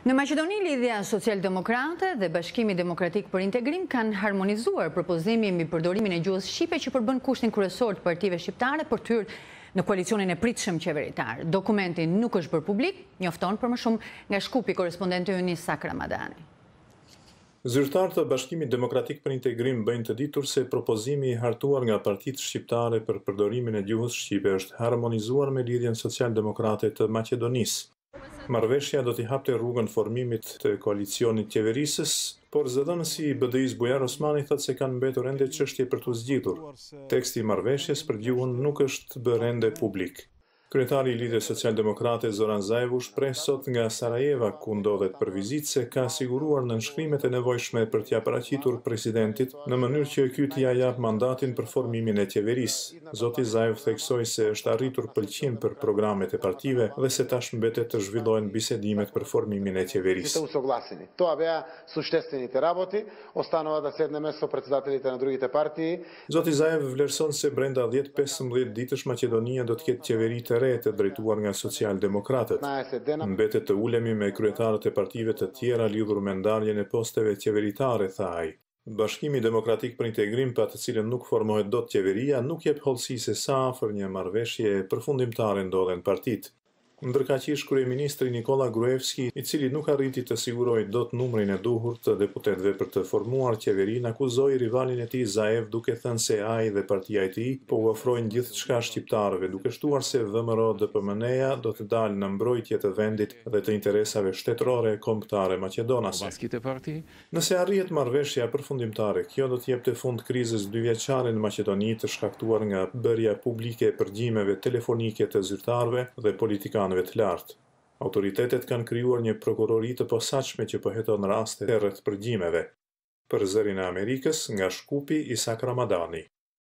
Në Maqedoni, Lidhja Social-Demokrate dhe Bashkimi Demokratik për Integrim kanë harmonizuar propozimin mbi përdorimin e gjuhës shqipe që përbën kushtin kryesor të partive shqiptare për të hyrë në koalicionin e pritshëm qeveritar. Dokumenti nuk është bërë publik, njofton për më shumë nga Shkupi korespondenti ynë Isak Ramadani. Zyrtarët të Bashkimit Demokratik për Integrim bëjnë të ditur se propozimi i hartuar nga partitë shqiptare për përdorimin e gjuhës shqipe është harmonizuar me Lidhjen Social-Demokrate të Maqedonisë. Marrëveshja do t'i hapte rrugën formimit të koalicionit qeverisës, por zëdhënësi i BDI-s Bujar Osmani thotë se kanë mbetur ende çështje për t'u zgjidhur. Teksti i marrëveshjes për gjuhën nuk është bërë ende publik. Kryetari i Lidhjes Social-Demokrate Zoran Zaevu shpreh sot nga Sarajeva, ku ndodhet për vizitë, se ka siguruar nënshkrimet e nevojshme për t'ia paraqitur presidentit në mënyrë që ky t'i jap mandatin për formimin e qeverisë. Zoti Zaev theksoi se është arritur pëlqim për programet e partive dhe se tash mbetet të zhvillohen bisedimet për formimin e qeverisë. Това беа существените работи, останува да седнеме со председателите на другите партии. Zoti Zaev vlerëson se brenda 10-15 ditësh Maqedonia do të ketë qeveri të re të drejtuar nga socialdemokratët. Mbetet të ulemi me kryetarët e partive të tjera lidhur me ndarjen e posteve qeveritare, tha ai. Bashkimi Demokratik për Integrim, pa të cilën nuk formohet dot qeveria, nuk jep hollësi se sa afër një marrëveshje përfundimtare ndodhen partitë. Ndërkaqësh kryeministri Nikola Gruevski, i cili nuk arriti të sigurojë dot numrin e duhur të deputetëve për të formuar qeverinë, akuzoi rivalin e tij Zaev duke thënë se ai dhe partia e tij po u ofrojnë gjithçka shqiptarëve, duke shtuar se VMRO-DPMN-ja do të dalë në mbrojtje të vendit dhe të interesave shtetërore kombëtare maqedonase. Nëse arrihet marrëveshja përfundimtare, kjo do të jepte fund krizës dyvjeçare në Maqedoni të shkaktuar nga bërja publike e përgjimeve telefonike të zyrtarëve dhe politikanëve të lartë. Autoritetet kanë krijuar një prokurori të posaçme që po heton raste rreth përgjimeve. Për Zërin e Amerikës, nga Shkupi, Isak Ramadani.